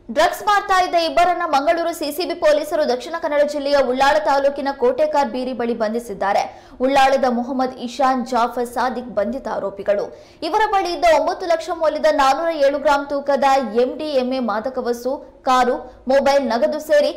Drugs ಮಾರ್ತಾ ಇದ್ದ ಇಬ್ಬರನ್ನ ಮಂಗಳೂರು ಸಿಸಿಬಿ ಪೊಲೀಸರು ದಕ್ಷಿಣ ಕನ್ನಡ ಜಿಲ್ಲೆಯ ಉಳ್ಳಾಳ ತಾಲೂಕಿನ ಕೋಟೆಕಾರ್ ಬೀರಿ ಬಳಿ ಬಂಧಿಸಿದ್ದಾರೆ. ಉಳ್ಳಾಳದ ಮೊಹಮ್ಮದ್ ಇಶಾನ್ ಜಾಫರ್ ಸಾದಿಕ್ ಬಂಧಿತ ಆರೋಪಿಗಳು. ಇವರ ಬಳಿ ಇದ್ದ 9 ಲಕ್ಷ ಮೌಲ್ಯದ 407 ಗ್ರಾಂ ತೂಕದ ಎಂಡಿಎಂಎ ಮಾದಕ ವಸ್ತು, ಕಾರು, ಮೊಬೈಲ್, ನಗದು ಸೇರಿ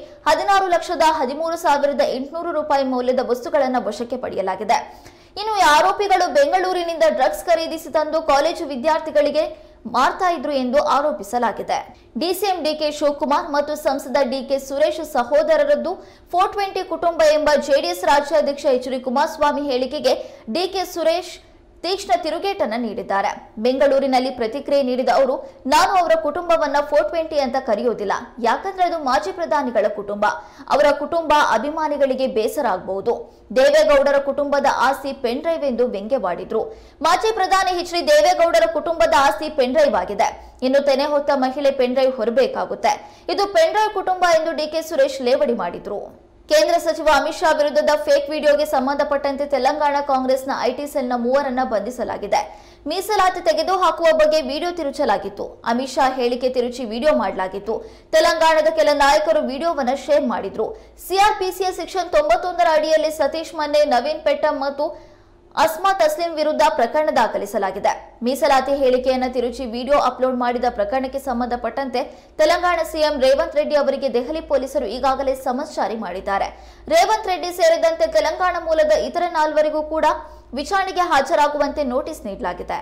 16,13,800 ರೂಪಾಯಿ ಮೌಲ್ಯದ ವಸ್ತುಗಳನ್ನು ವಶಕ್ಕೆ ಪಡೆಯಲಾಗಿದೆ. ಇನ್ನು ಈ ಆರೋಪಿಗಳು ಬೆಂಗಳೂರಿನಿಂದ ಡ್ರಗ್ಸ್ ಖರೀದಿಸಿ ತಂದು ಕಾಲೇಜು ವಿದ್ಯಾರ್ಥಿಗಳಿಗೆ ಮಾರ್ತಾ ಇದ್ರು ಎಂದು ಆರೋಪಿಸಲಾಗಿದೆ. ಡಿಸಿಎಂ ಡಿಕೆ ಶಿವಕುಮಾರ್ ಮತ್ತು ಸಂಸದ ಡಿಕೆ ಸುರೇಶ್ ಸಹೋದರರದ್ದು 420 ಕುಟುಂಬ ಎಂಬ ಜೆಡಿಎಸ್ ರಾಜ್ಯಾಧ್ಯಕ್ಷ ಎಚ್ ಡಿ ಕುಮಾರಸ್ವಾಮಿ ಹೇಳಿಕೆಗೆ ಡಿಕೆ ಸುರೇಶ್ ತೀಕ್ಷ್ಣ ತಿರುಗೇಟನ್ನು ನೀಡಿದ್ದಾರೆ. ಬೆಂಗಳೂರಿನಲ್ಲಿ ಪ್ರತಿಕ್ರಿಯೆ ನೀಡಿದ ಅವರು, ನಾನು ಅವರ ಕುಟುಂಬವನ್ನ 420 ಅಂತ ಕರೆಯೋದಿಲ್ಲ, ಯಾಕಂದ್ರೆ ಅದು ಮಾಜಿ ಪ್ರಧಾನಿಗಳ ಕುಟುಂಬ. ಅವರ ಕುಟುಂಬ ಅಭಿಮಾನಿಗಳಿಗೆ ಬೇಸರ ಆಗಬಹುದು. ದೇವೇಗೌಡರ ಕುಟುಂಬದ ಆಸ್ತಿ ಪೆನ್ ಡ್ರೈವ್ ಎಂದು ವ್ಯಂಗ್ಯವಾಡಿದ್ರು. ಮಾಜಿ ಪ್ರಧಾನಿ ಎಚ್ ಡಿ ದೇವೇಗೌಡರ ಕುಟುಂಬದ ಆಸ್ತಿ ಪೆನ್ ಡ್ರೈವ್ ಆಗಿದೆ. ಇನ್ನು ತೆನೆ ಹೊತ್ತ ಮಹಿಳೆ ಪೆನ್ ಡ್ರೈವ್ ಹೊರಬೇಕಾಗುತ್ತೆ. ಇದು ಪೆನ್ ಡ್ರೈವ್ ಕುಟುಂಬ ಎಂದು ಡಿಕೆ ಸುರೇಶ್ ಲೇವಡಿ ಮಾಡಿದ್ರು. ಕೇಂದ್ರ ಸಚಿವ ಅಮಿತ್ ಶಾ ವಿರುದ್ಧದ ಫೇಕ್ ವಿಡಿಯೋಗೆ ಸಂಬಂಧಪಟ್ಟಂತೆ ತೆಲಂಗಾಣ ಕಾಂಗ್ರೆಸ್ನ ಐಟಿ ಸೆಲ್ನ 3 ಬಂಧಿಸಲಾಗಿದೆ. ಮೀಸಲಾತಿ ತೆಗೆದುಹಾಕುವ ಬಗ್ಗೆ ವಿಡಿಯೋ ತಿರುಚಲಾಗಿತ್ತು. ಅಮಿತ್ ಶಾ ಹೇಳಿಕೆ ತಿರುಚಿ ವಿಡಿಯೋ ಮಾಡಲಾಗಿತ್ತು. ತೆಲಂಗಾಣದ ಕೆಲ ನಾಯಕರು ವಿಡಿಯೋವನ್ನು ಶೇರ್ ಮಾಡಿದ್ರು. ಸಿಆರ್ಪಿಸಿಯ ಸೆಕ್ಷನ್ 91 ಅಡಿಯಲ್ಲಿ ಸತೀಶ್ ಮನ್ನೆ, ನವೀನ್ ಪೆಟ್ಟಂ ಮತ್ತು ಅಸ್ಮಾ ತಸ್ಲಿಂ ವಿರುದ್ಧ ಪ್ರಕರಣ ದಾಖಲಿಸಲಾಗಿದೆ. ಮೀಸಲಾತಿ ಹೇಳಿಕೆಯನ್ನು ತಿರುಚಿ ವಿಡಿಯೋ ಅಪ್ಲೋಡ್ ಮಾಡಿದ ಪ್ರಕರಣಕ್ಕೆ ಸಂಬಂಧಪಟ್ಟಂತೆ ತೆಲಂಗಾಣ ಸಿಎಂ ರೇವಂತ್ ರೆಡ್ಡಿ ಅವರಿಗೆ ದೆಹಲಿ ಪೊಲೀಸರು ಈಗಾಗಲೇ ಸಮನ್ಸ್ ಜಾರಿ ಮಾಡಿದ್ದಾರೆ. ರೇವಂತ್ ರೆಡ್ಡಿ ಸೇರಿದಂತೆ ತೆಲಂಗಾಣ ಮೂಲದ ಇತರ 4 ಕೂಡ ವಿಚಾರಣೆಗೆ ಹಾಜರಾಗುವಂತೆ ನೋಟಿಸ್ ನೀಡಲಾಗಿದೆ.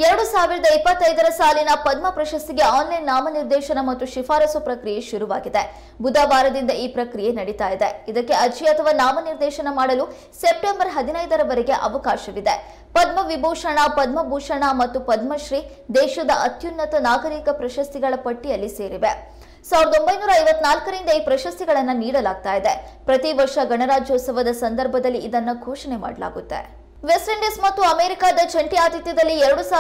2025 ಸಾಲಿನ ಪದ್ಮ ಪ್ರಶಸ್ತಿಗೆ ಆನ್ಲೈನ್ ನಾಮನಿರ್ದೇಶನ ಮತ್ತು ಶಿಫಾರಸು ಪ್ರಕ್ರಿಯೆ ಶುರುವಾಗಿದೆ. ಬುಧವಾರದಿಂದ ಈ ಪ್ರಕ್ರಿಯೆ ನಡೀತಾ ಇದೆ. ಇದಕ್ಕೆ ಅರ್ಜಿ ಅಥವಾ ನಾಮನಿರ್ದೇಶನ ಮಾಡಲು ಸೆಪ್ಟೆಂಬರ್ 15ರವರೆಗೆ ಅವಕಾಶವಿದೆ. ಪದ್ಮ ವಿಭೂಷಣ, ಪದ್ಮಭೂಷಣ ಮತ್ತು ಪದ್ಮಶ್ರೀ ದೇಶದ ಅತ್ಯುನ್ನತ ನಾಗರಿಕ ಪ್ರಶಸ್ತಿಗಳ ಪಟ್ಟಿಯಲ್ಲಿ ಸೇರಿವೆ. 1954ರಿಂದ ಈ ಪ್ರಶಸ್ತಿಗಳನ್ನು ನೀಡಲಾಗ್ತಾ ಇದೆ. ಪ್ರತಿ ವರ್ಷ ಗಣರಾಜ್ಯೋತ್ಸವದ ಸಂದರ್ಭದಲ್ಲಿ ಇದನ್ನು ಘೋಷಣೆ ಮಾಡಲಾಗುತ್ತೆ. ವೆಸ್ಟ್ ಇಂಡೀಸ್ ಮತ್ತು ಅಮೆರಿಕದ ಜಂಟಿ ಆತಿಥ್ಯದಲ್ಲಿ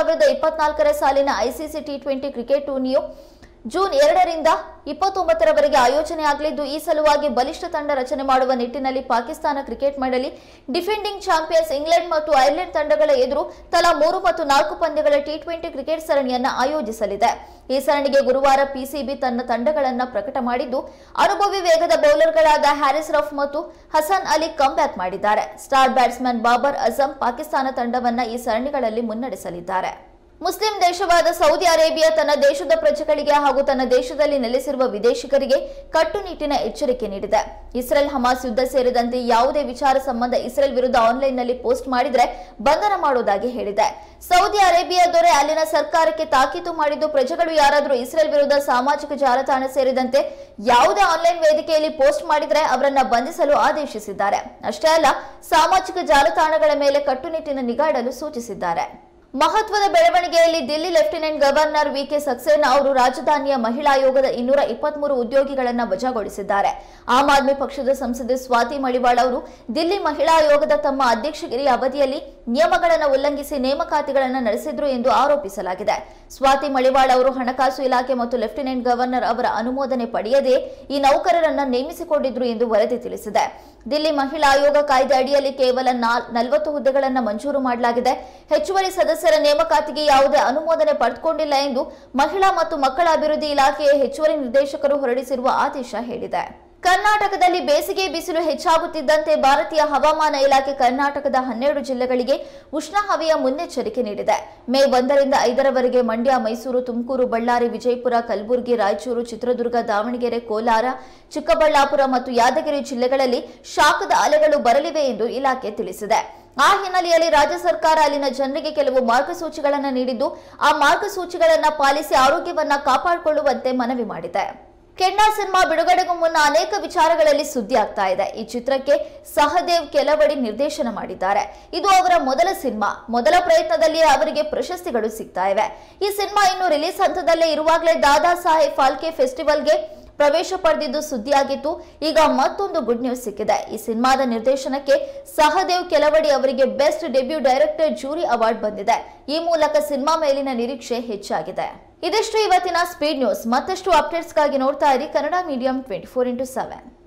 2024ರ ಸಾಲಿನ ಐಸಿಸಿ ಟಿ20 ಕ್ರಿಕೆಟ್ ಟೂರ್ನಿಯು ಜೂನ್ 2ರಿಂದ 29ರವರೆಗೆ ಆಯೋಜನೆಯಾಗಲಿದ್ದು, ಈ ಸಲುವಾಗಿ ಬಲಿಷ್ಠ ತಂಡ ರಚನೆ ಮಾಡುವ ನಿಟ್ಟಿನಲ್ಲಿ ಪಾಕಿಸ್ತಾನ ಕ್ರಿಕೆಟ್ ಮಂಡಳಿ ಡಿಫೆಂಡಿಂಗ್ ಚಾಂಪಿಯನ್ಸ್ ಇಂಗ್ಲೆಂಡ್ ಮತ್ತು ಐರ್ಲೆಂಡ್ ತಂಡಗಳ ಎದುರು ತಲಾ 3 ಮತ್ತು 4 ಪಂದ್ಯಗಳ ಟಿ20 ಕ್ರಿಕೆಟ್ ಸರಣಿಯನ್ನು ಆಯೋಜಿಸಲಿದೆ. ಈ ಸರಣಿಗೆ ಗುರುವಾರ ಪಿಸಿಬಿ ತನ್ನ ತಂಡಗಳನ್ನು ಪ್ರಕಟ ಮಾಡಿದ್ದು, ಅನುಭವಿ ವೇಗದ ಬೌಲರ್ಗಳಾದ ಹ್ಯಾರಿಸ್ ರಫ್ ಮತ್ತು ಹಸನ್ ಅಲಿ ಕಮ್ಬ್ಯಾಕ್ ಮಾಡಿದ್ದಾರೆ. ಸ್ಟಾರ್ ಬ್ಯಾಟ್ಸ್ಮನ್ ಬಾಬರ್ ಅಜಂ ಪಾಕಿಸ್ತಾನ ತಂಡವನ್ನು ಈ ಸರಣಿಗಳಲ್ಲಿ ಮುನ್ನಡೆಸಲಿದ್ದಾರೆ. ಮುಸ್ಲಿಂ ದೇಶವಾದ ಸೌದಿ ಅರೇಬಿಯಾ ತನ್ನ ದೇಶದ ಪ್ರಜೆಗಳಿಗೆ ಹಾಗೂ ತನ್ನ ದೇಶದಲ್ಲಿ ನೆಲೆಸಿರುವ ವಿದೇಶಿಗರಿಗೆ ಕಟ್ಟುನಿಟ್ಟಿನ ಎಚ್ಚರಿಕೆ ನೀಡಿದೆ. ಇಸ್ರೇಲ್ ಹಮಾಸ್ ಯುದ್ಧ ಸೇರಿದಂತೆ ಯಾವುದೇ ವಿಚಾರ ಸಂಬಂಧ ಇಸ್ರೇಲ್ ವಿರುದ್ಧ ಆನ್ಲೈನ್ನಲ್ಲಿ ಪೋಸ್ಟ್ ಮಾಡಿದರೆ ಬಂಧನ ಮಾಡುವುದಾಗಿ ಹೇಳಿದೆ. ಸೌದಿ ಅರೇಬಿಯಾ ದೊರೆ ಅಲ್ಲಿನ ಸರ್ಕಾರಕ್ಕೆ ತಾಕೀತು ಮಾಡಿದ್ದು, ಪ್ರಜೆಗಳು ಯಾರಾದರೂ ಇಸ್ರೇಲ್ ವಿರುದ್ಧ ಸಾಮಾಜಿಕ ಜಾಲತಾಣ ಸೇರಿದಂತೆ ಯಾವುದೇ ಆನ್ಲೈನ್ ವೇದಿಕೆಯಲ್ಲಿ ಪೋಸ್ಟ್ ಮಾಡಿದರೆ ಅವರನ್ನ ಬಂಧಿಸಲು ಆದೇಶಿಸಿದ್ದಾರೆ. ಅಷ್ಟೇ ಅಲ್ಲ, ಸಾಮಾಜಿಕ ಜಾಲತಾಣಗಳ ಮೇಲೆ ಕಟ್ಟುನಿಟ್ಟಿನ ನಿಗಾ ಇಡಲು ಸೂಚಿಸಿದ್ದಾರೆ. ಮಹತ್ವದ ಬೆಳವಣಿಗೆಯಲ್ಲಿ Delhi lieutenant governor V K Saxena ಅವರು ರಾಜಧಾನಿಯ ಮಹಿಳಾ ಆಯೋಗದ 223 ಉದ್ಯೋಗಿಗಳನ್ನು ವಜಾಗೊಳಿಸಿದ್ದಾರೆ. ಆಮ್ ಆದ್ಮಿ ಪಕ್ಷದ ಸಂಸದೆ ಸ್ವಾತಿ ಮಳಿವಾಳ ಅವರು ದಿಲ್ಲಿ ಮಹಿಳಾ ಆಯೋಗದ ತಮ್ಮ ಅಧ್ಯಕ್ಷಗಿರಿ ಅವಧಿಯಲ್ಲಿ ನಿಯಮಗಳನ್ನು ಉಲ್ಲಂಘಿಸಿ ನೇಮಕಾತಿಗಳನ್ನು ನಡೆಸಿದ್ರು ಎಂದು ಆರೋಪಿಸಲಾಗಿದೆ. ಸ್ವಾತಿ ಮಳಿವಾಳ ಅವರು ಹಣಕಾಸು ಇಲಾಖೆ ಮತ್ತು ಲೆಫ್ಟಿನೆಂಟ್ ಗವರ್ನರ್ ಅವರ ಅನುಮೋದನೆ ಪಡೆಯದೆ ಈ ನೌಕರರನ್ನು ನೇಮಿಸಿಕೊಂಡಿದ್ರು ಎಂದು ವರದಿ ತಿಳಿಸಿದೆ. ದಿಲ್ಲಿ ಮಹಿಳಾ ಆಯೋಗ ಕಾಯ್ದೆ ಅಡಿಯಲ್ಲಿ ಕೇವಲ 40 ಹುದ್ದೆಗಳನ್ನು ಮಂಜೂರು ಮಾಡಲಾಗಿದೆ. ಹೆಚ್ಚುವರಿ ಸದಸ್ಯರ ನೇಮಕಾತಿಗೆ ಯಾವುದೇ ಅನುಮೋದನೆ ಪಡೆದುಕೊಂಡಿಲ್ಲ ಎಂದು ಮಹಿಳಾ ಮತ್ತು ಮಕ್ಕಳ ಅಭಿವೃದ್ಧಿ ಇಲಾಖೆಯ ಹೆಚ್ಚುವರಿ ನಿರ್ದೇಶಕರು ಹೊರಡಿಸಿರುವ ಆದೇಶ ಹೇಳಿದೆ. ಕರ್ನಾಟಕದಲ್ಲಿ ಬೇಸಿಗೆ ಬಿಸಿಲು ಹೆಚ್ಚಾಗುತ್ತಿದ್ದಂತೆ ಭಾರತೀಯ ಹವಾಮಾನ ಇಲಾಖೆ ಕರ್ನಾಟಕದ 12 ಜಿಲ್ಲೆಗಳಿಗೆ ಉಷ್ಣ ಹವೆಯ ಮುನ್ನೆಚ್ಚರಿಕೆ ನೀಡಿದೆ. ಮೇ 1ರಿಂದ 5ರವರೆಗೆ ಮಂಡ್ಯ, ಮೈಸೂರು, ತುಮಕೂರು, ಬಳ್ಳಾರಿ, ವಿಜಯಪುರ, ಕಲಬುರಗಿ, ರಾಯಚೂರು, ಚಿತ್ರದುರ್ಗ, ದಾವಣಗೆರೆ, ಕೋಲಾರ, ಚಿಕ್ಕಬಳ್ಳಾಪುರ ಮತ್ತು ಯಾದಗಿರಿ ಜಿಲ್ಲೆಗಳಲ್ಲಿ ಶಾಖದ ಅಲೆಗಳು ಬರಲಿವೆ ಎಂದು ಇಲಾಖೆ ತಿಳಿಸಿದೆ. ಆ ಹಿನ್ನೆಲೆಯಲ್ಲಿ ರಾಜ್ಯ ಸರ್ಕಾರ ಅಲ್ಲಿನ ಜನರಿಗೆ ಕೆಲವು ಮಾರ್ಗಸೂಚಿಗಳನ್ನು ನೀಡಿದ್ದು, ಆ ಮಾರ್ಗಸೂಚಿಗಳನ್ನು ಪಾಲಿಸಿ ಆರೋಗ್ಯವನ್ನ ಕಾಪಾಡಿಕೊಳ್ಳುವಂತೆ ಮನವಿ ಮಾಡಿದೆ. ಕೆಂಡಾ ಸಿನಿಮಾ ಬಿಡುಗಡೆಗೂ ಮುನ್ನ ಅನೇಕ ವಿಚಾರಗಳಲ್ಲಿ ಸುದ್ದಿ ಆಗ್ತಾ ಇದೆ. ಈ ಚಿತ್ರಕ್ಕೆ ಸಹದೇವ್ ಕೆಲವಡಿ ನಿರ್ದೇಶನ ಮಾಡಿದ್ದಾರೆ. ಇದು ಅವರ ಮೊದಲ ಸಿನಿಮಾ. ಮೊದಲ ಪ್ರಯತ್ನದಲ್ಲಿಯೇ ಅವರಿಗೆ ಪ್ರಶಸ್ತಿಗಳು ಸಿಗ್ತಾ ಇವೆ. ಈ ಸಿನಿಮಾ ಇನ್ನು ರಿಲೀಸ್ ಹಂತದಲ್ಲೇ ಇರುವಾಗಲೇ ದಾದಾ ಸಾಹೇಬ್ ಫಾಲ್ಕೆ ಫೆಸ್ಟಿವಲ್ಗೆ ಪ್ರವೇಶ ಪಡೆದಿದ್ದು ಸುದ್ದಿಯಾಗಿತ್ತು. ಈಗ ಮತ್ತೊಂದು ಗುಡ್ ನ್ಯೂಸ್ ಸಿಕ್ಕಿದೆ. ಈ ಸಿನಿಮಾದ ನಿರ್ದೇಶನಕ್ಕೆ ಸಹದೇವ್ ಕೆಲವಡಿ ಅವರಿಗೆ best debut director jury award ಬಂದಿದೆ. ಈ ಮೂಲಕ ಸಿನಿಮಾ ಮೇಲಿನ ನಿರೀಕ್ಷೆ ಹೆಚ್ಚಾಗಿದೆ. ಇದಿಷ್ಟು ಇವತ್ತಿನ ಸ್ಪೀಡ್ ನ್ಯೂಸ್. ಮತ್ತಷ್ಟು ಅಪ್ಡೇಟ್ಸ್ಗಾಗಿ ನೋಡ್ತಾ ಇರಿ ಕನ್ನಡ ಮೀಡಿಯಂ 24x7.